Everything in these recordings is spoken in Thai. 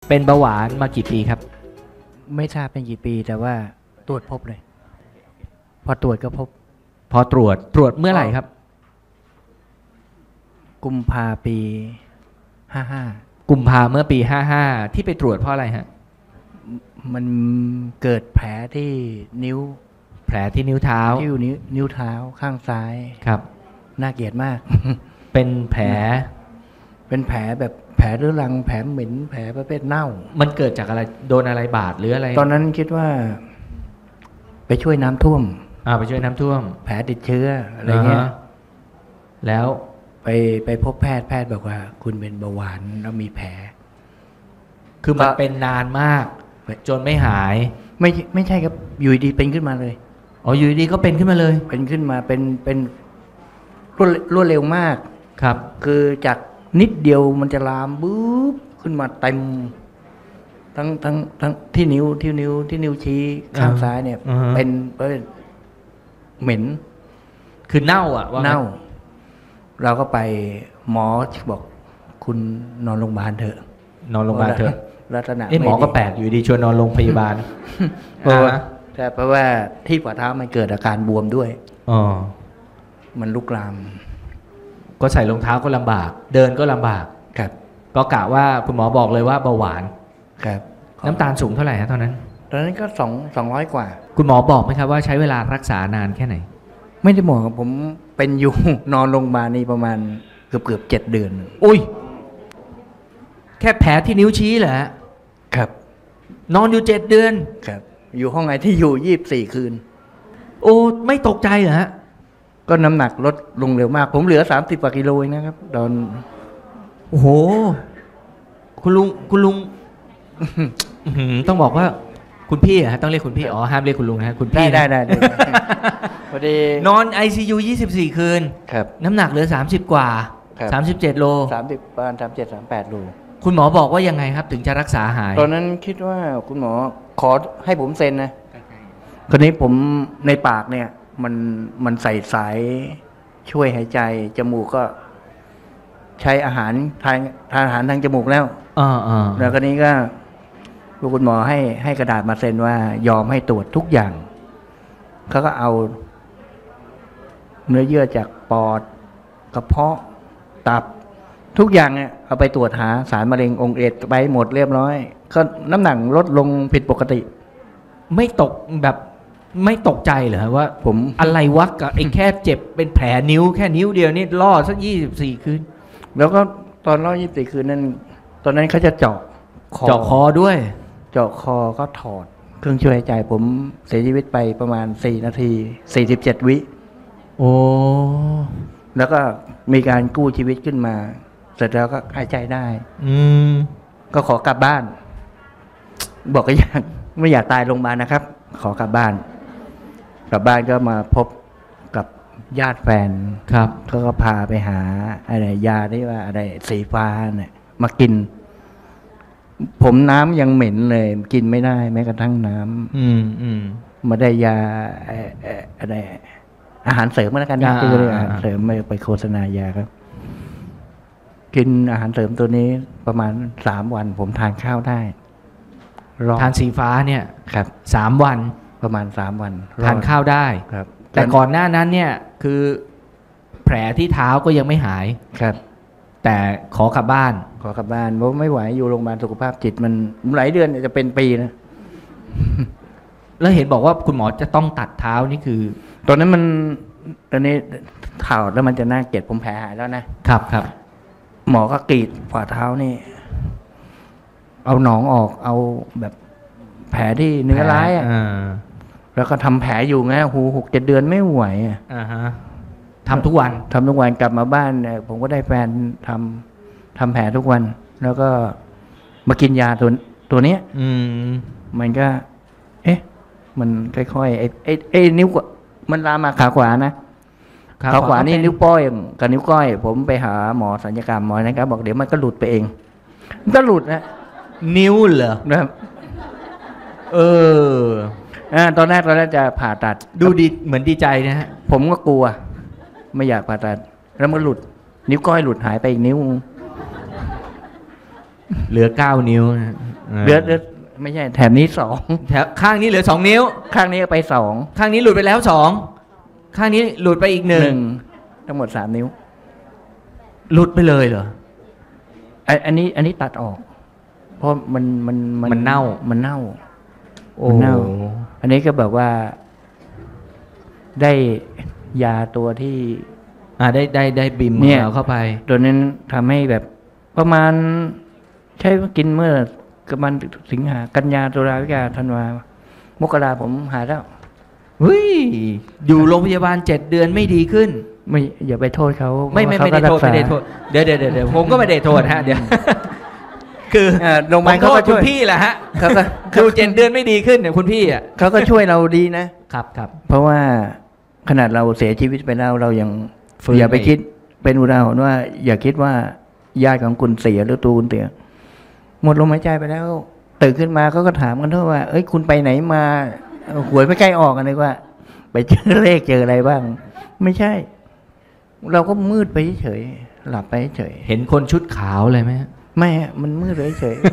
เป็นเบาหวานมากี่ปีครับไม่ทราบเป็นกี่ปีแต่ว่าตรวจพบเลยพอตรวจก็พบพอตรวจเมื่อไหร่ครับกุมภาปี55 กุมภาเมื่อปี55ที่ไปตรวจเพราะอะไรฮะมันเกิดแผลที่นิ้วแผลที่นิ้วเท้าที่นิ้วเท้าข้างซ้ายครับน่าเกลียดมากเป็นแผลแบบแผลเรื้อรังแผลเหม็นแผลประเภทเน่ามันเกิดจากอะไรโดนอะไรบาดหรืออะไรตอนนั้นคิดว่าไปช่วยน้ำท่วมไปช่วยน้ำท่วมแผลติดเชื้ออะไรเงี้ยแล้วไปพบแพทย์บอกว่าคุณเป็นเบาหวานแล้วมีแผลคือมันเป็นนานมากจนไม่หายไม่ใช่ครับอยู่ดีเป็นขึ้นมาเลยอยู่ดีก็เป็นขึ้นมาเลยเป็นขึ้นมาเป็นรวดเร็วมากครับคือจากนิดเดียวมันจะลามปุ๊บขึ้นมาเต็มทั้งที่นิ้วชี้ข้างซ้ายเนี่ยเป็นเหม็นคือเน่าว่าเน่าเราก็ไปหมอบอกคุณนอนโรงพยาบาลเถอะนอนโรงพยาบาลเถอะลักษณะหมอก็แปลกอยู่ดีชวนนอนโรงพยาบาลเพราะว่าที่ฝ่าเท้ามันเกิดอาการบวมด้วยมันลุกลามก็ใส่รองเท้าก็ลำบากเดินก็ลำบากครับก็กะว่าคุณหมอบอกเลยว่าเบาหวานครับน้ำตาลสูงเท่าไหร่ฮะตอนนั้นก็200 กว่าคุณหมอบอกไหมครับว่าใช้เวลารักษานานแค่ไหนไม่ได้บอกผมเป็นอยู่ นอนโรงพยาบาลนี่ประมาณเกือบ7 เดือนอุ้ยแค่แผลที่นิ้วชี้เหรอครับนอนอยู่7 เดือนครับอยู่ห้องไอที่อยู่24 คืนโอ้ไม่ตกใจเหรอฮะก็น้ำหนักลดลงเร็วมากผมเหลือ30 กว่ากิโลเองนะครับตอนโอ้โหคุณลุง ต้องบอกว่าคุณพี่ฮะต้องเรียกคุณพี่ห้ามเรียกคุณลุงนะคุณพี่ได้พอดีนอน ICU 24 คืนครับน้ำหนักเหลือ30 กว่า37 โล 30ประมาณ37-38 โลคุณหมอบอกว่ายังไงครับถึงจะรักษาหายตอนนั้นคิดว่าคุณหมอขอให้ผมเซ็นนะคนนี้ผมในปากเนี่ยมันใส่สายช่วยหายใจจมูกก็ใช้อาหารทานอาหารทางจมูกแล้วแล้วคนนี้ก็คุณหมอให้กระดาษมาเซ็นว่ายอมให้ตรวจทุกอย่างเขาก็เอาเนื้อเยื่อจากปอดกระเพาะตับทุกอย่างเนี่ยเอาไปตรวจหาสารมะเร็งองค์เอดไปหมดเรียบร้อยก็น้ำหนักลดลงผิดปกติไม่ตกใจเหรอว่าผมอะไรวะกับไอ้แค่เจ็บเป็นแผลนิ้วแค่นิ้วเดียวนี่ล่อสัก24 คืนแล้วก็ตอนล่อ24 คืนนั้นตอนนั้นเขาจะเจาะคอด้วยเจาะคอก็ถอดเครื่องช่วยหายใจผมเสียชีวิตไปประมาณ4 นาที47 วิโอ้แล้วก็มีการกู้ชีวิตขึ้นมาเสร็จแล้วก็หายใจได้ก็ขอกลับบ้านบอกก็ไม่อยากตายโรงพยาบาลนะครับขอกลับบ้านก็มาพบกับญาติแฟนครับเขาก็พาไปหาอะไรยาที่ว่าอะไรสีฟ้าเนี่ยมากินผมน้ำยังเหม็นเลยกินไม่ได้แม้กระทั่งน้ำมาได้ยาอะไรอาหารเสริมมาแล้วกันนะคืออาหารเสริมไม่ไปโฆษณายาครับกินอาหารเสริมตัวนี้ประมาณ3 วันผมทานข้าวได้ทานสีฟ้าเนี่ยครับ 3 วันประมาณ3 วันทานข้าวได้ครับแต่ก่อนหน้านั้นเนี่ยคือแผลที่เท้าก็ยังไม่หายครับแต่ขอกลับบ้านเพราะไม่ไหวอยู่โรงพยาบาลสุขภาพจิตมันหลายเดือนจะเป็นปีนะแล้วเห็นบอกว่าคุณหมอจะต้องตัดเท้านี่คือตอนนี้ข่าวแล้วมันจะน่าเกลียดผมแผลหายแล้วครับหมอก็กรีดฝ่าเท้านี่เอาหนองออกเอาแบบแผลที่เนื้อร้ายแล้วก็ทำแผลอยู่ไง6-7 เดือนไม่ไหวทำทุกวันกลับมาบ้านเนี่ยผมก็ได้แฟนทำแผลทุกวันแล้วก็มากินยาตัวเนี้ยมันก็มันค่อยๆไอ้นิ้วมันลามมาขาขวานะขาขวานี่นิ้วโป้งกับนิ้วก้อยผมไปหาหมอศัลยกรรมหมอนะครับบอกเดี๋ยวมันก็หลุดไปเองมันก็หลุดนะนิ้วเหรอนะครับตอนแรกจะผ่าตัดดูดีเหมือนดีใจนะฮะผมก็กลัวไม่อยากผ่าตัดแล้วมันหลุดนิ้วก้อยหลุดหายไปอีกนิ้วเหลือ9 นิ้วนะเหลือไม่ใช่แถบนี้สองแถวข้างนี้เหลือ2 นิ้วข้างนี้ไปสองข้างนี้หลุดไปแล้ว2ข้างนี้หลุดไปอีกหนึ่ง 1 ทั้งหมด3 นิ้วหลุดไปเลยเหรออันนี้ตัดออก เพราะมันมันเน่ามันเน่าโอ้มันเน่า อันนี้ก็แบบว่า ได้ยาตัวที่ได้บิมขเนี่องยเราเข้าไปตัวนั้นทำให้แบบประมาณ ใช้กินเมื่อประมาณสิงหากันยาตุลาพฤศจิกาธันวามกราผมหายแล้วเฮ้ย อยู่โรงพยาบาล7 เดือนไม่ดีขึ้นไม่อย่าไปโทษเขาไม่เพราะได้ว่าโทษเขาก็รักษาไม่ได้โทษเดี๋ยวผมก็ไม่ได้โทษฮะเดี๋ยว คือโรงพยาบาลเขาก็ผมโทษคุช่วยณพี่แหละฮะเขาก็ดู7 เดือนไม่ดีขึ้นเนี่ยคุณพี่อ่ะเขาก็ช่วยเราดีนะครับครับเพราะว่าขนาดเราเสียชีวิตไปแล้วเรายังฟื้นอย่าไปไปคิดเป็นอุทาหรณ์ว่า อย่าคิดว่าญาติของคุณเสียหรือตัวคุณเสียหมดลมหายใจไปแล้วตื่นขึ้นมาเขาก็ถามกันทั่วว่า เอ้ยคุณไปไหนมาหวยไม่ใกล้ออกกันเลยว่า ไปเจอเลขเจออะไรบ้าง ไม่ใช่ เราก็มืดไปเฉยๆหลับไปเฉยเห็นคนชุดขาวเลยไหมฮะๆไม่ฮะมันมืดไปเฉย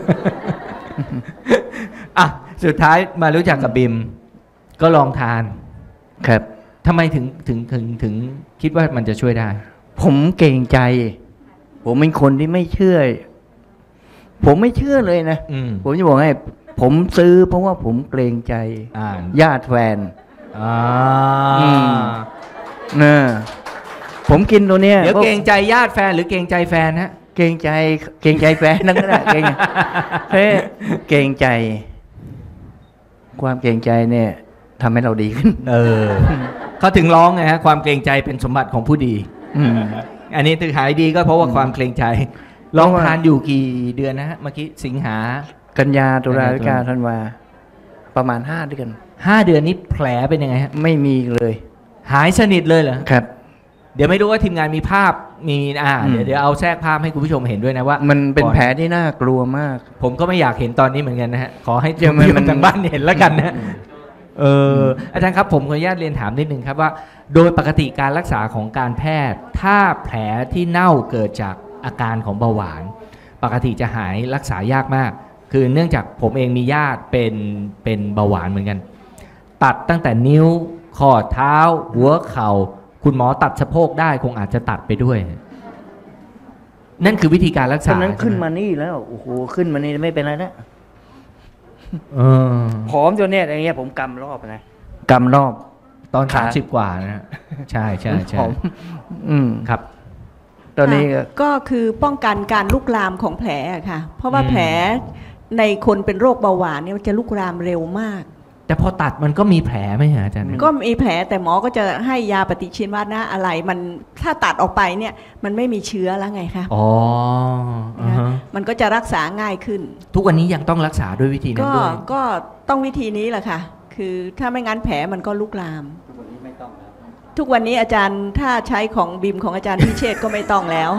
อ่ะสุดท้ายมารู้จักกับบิม ก็ลองทานๆครับทำไมถึงคิดว่ามันจะช่วยได้ผมเกรงใจ ผมเป็นคนที่ไม่เชื่อ ผมไม่เชื่อเลยนะอืมผมจะบอกให้ ผมซื้อเพราะว่าผมเกรงใจอ่าญาติแฟนอ่าอืม นะผมกินตัวเนี้ยเดี๋ยวเกรงใจญาติแฟนหรือเกรงใจแฟนฮะเกรงใจแฟนนั่นก็ได้เกรงเฮ้ยเกรงใจ ความเกรงใจเนี่ยทำให้เราดีขึ้นเออ เขาถึงร้องไงฮะ ความเกรงใจเป็นสมบัติของผู้ดีอืมอันนี้ถึงหายดีก็เพราะว่าความเกรงใจ ลองทานอยู่กี่เดือนนะฮะ เมื่อกี้สิงหากันยาตุลาพฤศจิกาธันวาประมาณ5 เดือน 5 เดือนนี้แผลเป็นยังไงฮะไม่มีเลยหายสนิทเลยเหรอครับเดี๋ยวไม่รู้ว่าทีมงานมีภาพมีเดี๋ยวเอาแทรกภาพให้คุณผู้ชมเห็นด้วยนะว่ามันเป็นก่อแผลที่น่ากลัวมากผมก็ไม่อยากเห็นตอนนี้เหมือนกันนะฮะ ขอให้เดี๋ยวผู้ชมันมทางบ้านเห็นแล้วกันนะอาจารย์ครับผมขออนุญาตเรียนถามนิดนึงครับว่า โดยปกติการรักษาของการแพทย์ ถ้าแผลที่เน่าเกิดจากอาการของเบาหวาน ปกติจะหายรักษายากมาก คือเนื่องจากผมเองมีญาติเป็นเบาหวานเหมือนกัน ตัดตั้งแต่นิ้วข้อเท้า หัวเข่าคุณหมอตัดสะโพกได้คงอาจจะตัดไปด้วย นั่นคือวิธีการรักตษาอนนั้นขึ้นใช่ไหมานี่แล้วโอ้โหขึ้นมานี่ไม่เป็นไรแล้วเออผอมจนเนี่ยอย่างเงี้ยผมกำรอบนะกำรอบตอนขา 30 กว่านะฮะใช่ใช่ใช่ผอมครับตอนนี้ก็คือป้องกันการลุกลามของแผลอะค่ะ เพราะว่าแผลในคนเป็นโรคเบาหวานเนี่ยมันจะลุกลามเร็วมากแต่พอตัดมันก็มีแผลไหมฮะอาจารย์ก็มีแผลแต่หมอก็จะให้ยาปฏิชีวนะอะไรมันถ้าตัดออกไปเนี่ยมันไม่มีเชื้อแล้วไงคะอ๋ออ่าฮะมันก็จะรักษาง่ายขึ้นทุกวันนี้ยังต้องรักษาด้วยวิธีนั้นด้วยก็ต้องวิธีนี้แหละค่ะ คือถ้าไม่งั้นแผลมันก็ลุกลาม ทุกวันนี้อาจารย์ถ้าใช้ของบิมของอาจารย์พิเชษก็ไม่ต้องแล้ว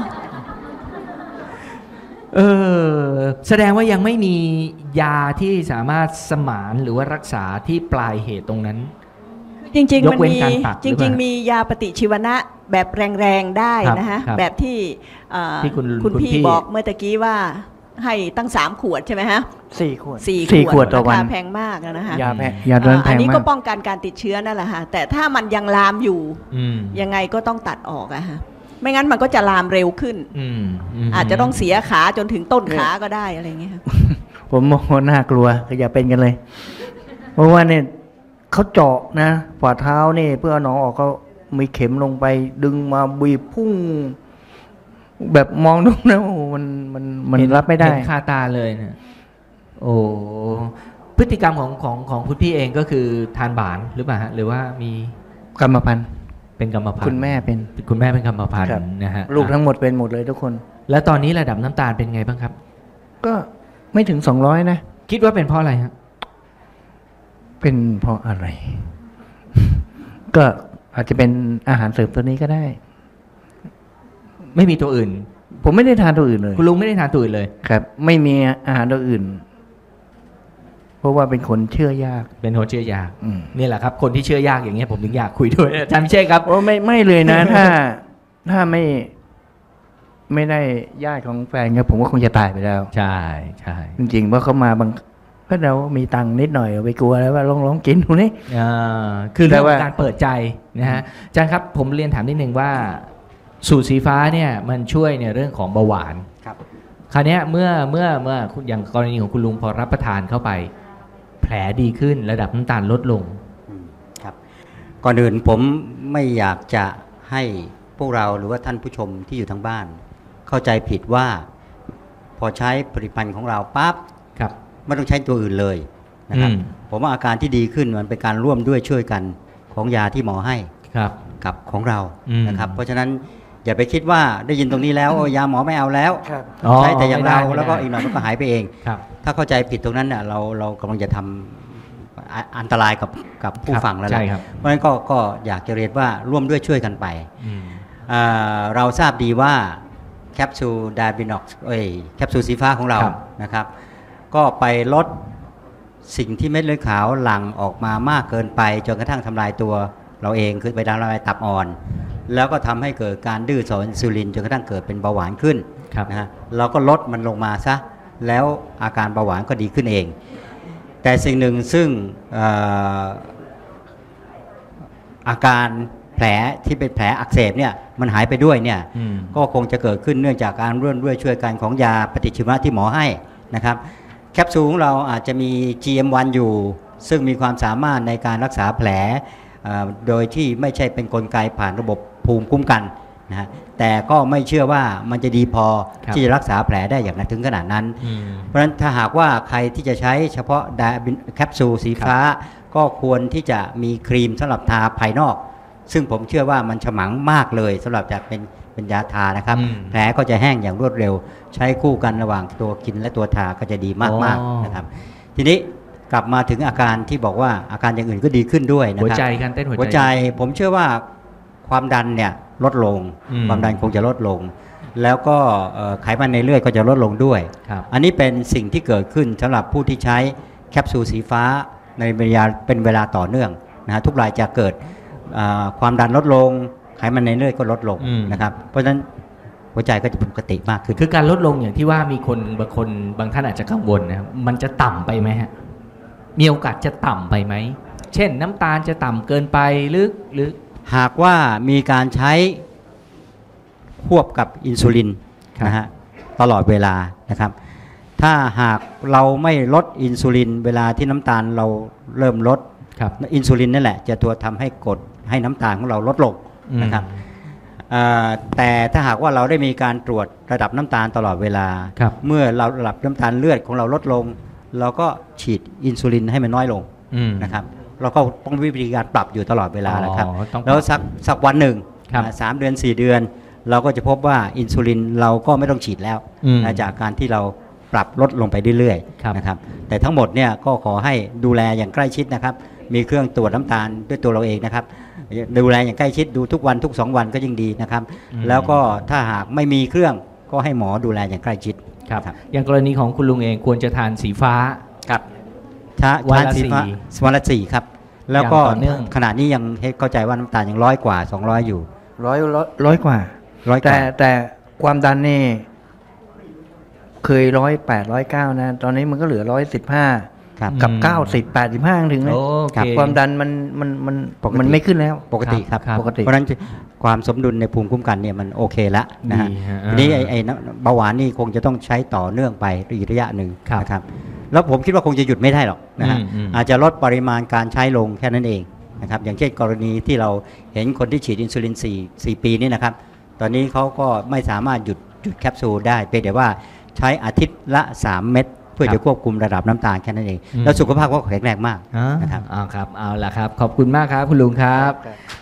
แสดงว่ายังไม่มียาที่สามารถสมานหรือว่ารักษาที่ปลายเหตุตรงนั้นจริงยๆกมันเว้นมีการตัดหจรือเปริล่าง ๆ มียาปฏิชีวนะแบบแรงๆได้นะฮะครับแบบที่ที่คุณคุณพี่พี่บอกเมื่อตะกี้ว่าให้ตั้ง3 ขวดใช่ไหมฮะ 4 ขวด 4 ขวดต่อวันราคาแพงมากนะฮะยาแพงยาตัวนั้นแพอันงนี้มาก็กป้องกันการติดเชื้อนั่นแหละฮะแต่ถ้ามันยังลามอยู่อืมยังไงก็ต้องตัดออกอะฮะไม่งั้นมันก็จะลามเร็วขึ้น อาจจะต้องเสียขาจนถึงต้นขาก็ได้อะไรอย่างเงี้ยค่ะผมมองว่าน่ากลัวก็อย่าเป็นกันเลย เพราะว่าเนี่ยเขาเจาะนะฝ่าเท้านี่เพื่อเอาหนองออกก็มีเข็มลงไปดึงมาบีบพุ่ง แบบมองดูนะโอ้โหมันรับไม่ได้เห็นคาตาเลยนะโอ้พฤติกรรมของคุณพี่เองก็คือทานบานหรือเปล่าฮะหรือว่ามีกรรมพันธุ์เป็นกรรมพันธุ์คุณแม่เป็นคุณแม่เป็นกรรมพันธุ์ครับนะฮะลูกทั้งหมดเป็นหมดเลยทุกคนแล้วตอนนี้ระดับน้ำตาลเป็นไงบ้างครับก็ไม่ถึง200นะคิดว่าเป็นเพราะอะไรฮะเป็นเพราะอะไร ก็อาจจะเป็นอาหารเสริมตัวนี้ก็ได้ไม่มีตัวอื่นผมไม่ได้ทานตัวอื่นเลยคุณลุงไม่ได้ทานตัวอื่นเลยครับ ไม่มีอาหารตัวอื่น เพราะว่าเป็นคนเชื่อยากเป็นคนเชื่อยากอืมนี่แหละครับ คนที่เชื่อยากอย่างเงี้ยผมถึงอยากคุยด้วยอาจารย์พิเชษครับโอ้ไม่เลยนะ ถ้าไม่ได้ญาติของแฟนครับผมก็คงจะตายไปแล้วใช่ใช่จริงๆว่าเขามาบางก็เรามีตังค์นิดหน่อยไปกลัวแล้วว่าลองกินดูนี่คือเรื่องแต่ว่าการเปิดใจนะฮะอาจารย์ครับผมเรียนถามนิดนึงว่าสูตรสีฟ้าเนี่ยมันช่วยในเรื่องของเบาหวานครับคราวเนี้ยเมื่ออย่างกรณีของคุณลุงพอรับประทานเข้าไป แผลดีขึ้นระดับน้ำตาลลดลงครับก่อนอื่นผมไม่อยากจะให้พวกเราหรือว่าท่านผู้ชมที่อยู่ทางบ้าน เข้าใจผิดว่าพอใช้ผลิตภัณฑ์ของเราปั๊บครับไม่ต้องใช้ตัวอื่นเลยนะครับผมว่าอาการที่ดีขึ้นมันเป็นการร่วมด้วยช่วยกันของยาที่หมอให้ครับกับของเราอืมนะครับเพราะฉะนั้นอย่าไปคิดว่าได้ยินตรงนี้แล้วโอ้ยาหมอไม่เอาแล้วอ๋อใช้แต่อย่างเราไม่ได้แล้วก็อีกหน่อยมันก็หายไปเองครับถ้าเข้าใจผิดตรงนั้นเนี่ยเรากำลังจะทำอันตรายกับผู้ฟังแล้วใช่นะครับเพราะฉะนั้นก็อยากจะเรียนว่าร่วมด้วยช่วยกันไปอืมเราทราบดีว่าแคปซูลไดาบินอกแคปซูลสีฟ้าของเราครับนะครับ ก็ไปลดสิ่งที่เม็ดเลือดขาวหลั่งออกมามากเกินไปจนกระทั่งทำลายตัวเราเองคือไปทำลายตับอ่อน แล้วก็ทำให้เกิดการดื้อต่ออินซูลินจนกระทั่งเกิดเป็นเบาหวานขึ้นครับนะฮะเราก็ลดมันลงมาซะแล้วอาการเบาหวานก็ดีขึ้นเอง แต่สิ่งหนึ่งซึ่งอาการแผลที่เป็นแผลอักเสบเนี่ยมันหายไปด้วยเนี่ยอืมก็คงจะเกิดขึ้นเนื่องจากการร่วมด้วยช่วยกันของยาปฏิชีวนะที่หมอให้นะครับแคปซูลของเราอาจจะมี GM1 อยู่ ซึ่งมีความสามารถในการรักษาแผลโดยที่ไม่ใช่เป็นกลไกผ่านระบบภูมิคุ้มกันนะฮะแต่ก็ไม่เชื่อว่ามันจะดีพอครับที่จะรักษาแผลได้อย่างนั้นถึงขนาดนั้นอืมเพราะฉะนั้นถ้าหากว่าใครที่จะใช้เฉพาะแคปซูลสีฟ้า ก็ควรที่จะมีครีมสำหรับทาภายนอก ซึ่งผมเชื่อว่ามันฉมังมากเลยสำหรับจะเป็นยาทานะครับอืมแผลก็จะแห้งอย่างรวดเร็ว ใช้คู่กันระหว่างตัวกินและตัวทาก็จะดีมากอ๋อๆนะครับทีนี้กลับมาถึงอาการที่บอกว่าอาการอย่างอื่นก็ดีขึ้นด้วยนะหัวครับใจการเต้นหัวหัวใจใจผมเชื่อว่าความดันเนี่ยลดลงอืมความดันคงจะลดลง แล้วก็ไขมันในเลือดก็จะลดลงด้วยครับอันนี้เป็นสิ่งที่เกิดขึ้นสำหรับผู้ที่ใช้แคปซูลสีฟ้าในเป็นเวลาต่อเนื่องนะฮะทุกรายจะเกิดความดันลดลงไขมันในเลือดก็ลดลงอืมนะครับเพราะฉะนั้นหัวใจก็จะปกติมากขึ้นคือการลดลงอย่างที่ว่ามีคนบางท่านอาจจะกังวลนะครับมันจะต่ำไปไหมฮะมีโอกาสจะต่ำไปไหมเช่นน้ำตาลจะต่ำเกินไปหรือหากว่ามีการใช้ควบกับอินซูลินครับนะฮะตลอดเวลานะครับถ้าหากเราไม่ลดอินซูลินเวลาที่น้ำตาลเราเริ่มลดครับอินซูลินนั่นแหละจะตัวทำให้กดให้น้ำตาลของเราลดลงนะครับแต่ถ้าหากว่าเราได้มีการตรวจระดับน้ำตาลตลอดเวลาครับเมื่อเราระดับน้ำตาลเลือดของเราลดลง เราก็ฉีดอินซูลินให้มันน้อยลงอืมนะครับเราก็ต้องวิธีการปรับอยู่ตลอดเวลานะครับอ๋อต้องปรับแล้วสักวันหนึ่งครับ 3 เดือน 4 เดือน เราก็จะพบว่าอินซูลินเราก็ไม่ต้องฉีดแล้วอืมนะจากการที่เราปรับลดลงไปเรื่อยครับๆนะครับแต่ทั้งหมดเนี่ยก็ขอให้ดูแลอย่างใกล้ชิดนะครับมีเครื่องตรวจน้ำตาลด้วยตัวเราเองนะครับดูแลอย่างใกล้ชิดดูทุกวันทุก2 วันก็ยิ่งดีนะครับแล้วก็ถ้าหากไม่มีเครื่องก็ให้หมอดูแลอย่างใกล้ชิดครับอย่างกรณีของคุณลุงเองควรจะทานสีฟ้าครับถ้าวันละสีฟ้า 4 วันละ4ครับแล้วก็อย่างต่อเนื่องขณะนี้ยังเข้าใจว่าน้ำตาลยัง100 กว่า 200 อยู่ร้อยกว่า 100 กว่าแต่ความดันนี่เคย108 109นะตอนนี้มันก็เหลือ115 ครับกับอืม 90 85ถึงเลยโอเคความดันมันปกติมันไม่ขึ้นแล้วปกติครับครับปกติเพราะฉะนั้นความสมดุลในภูมิคุ้มกันเนี่ยมันโอเคแล้วนะฮะดีฮะทีนี้ไอ้เบาหวานนี่คงจะต้องใช้ต่อเนื่องไปอีกระยะหนึ่งครับนะครับแล้วผมคิดว่าคงจะหยุดไม่ได้หรอกนะฮะอืมอาจจะลดปริมาณการใช้ลงแค่นั้นเองนะครับอย่างเช่นกรณีที่เราเห็นคนที่ฉีดอินซูลิน4 ปีนี่นะครับตอนนี้เขาก็ไม่สามารถหยุดแคปซูลได้เพียงแต่ว่าใช้อาทิตย์ละ 3 เม็ดเพื่อครับจะควบคุมระดับน้ำตาลแค่นั้นเองอืมแล้วสุขภาพก็แข็งแรงมากอ่านะครับเอาครับเอาละครับ ขอบคุณมากครับคุณลุงครับ